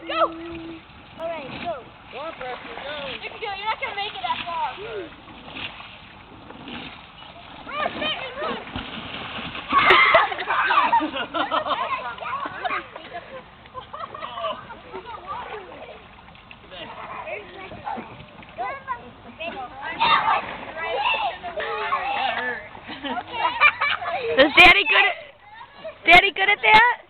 Go! Alright, go. Go on, Preston, go. You can do it. You're not going to make it that far. Run, Bateman, run! Is Daddy good at that?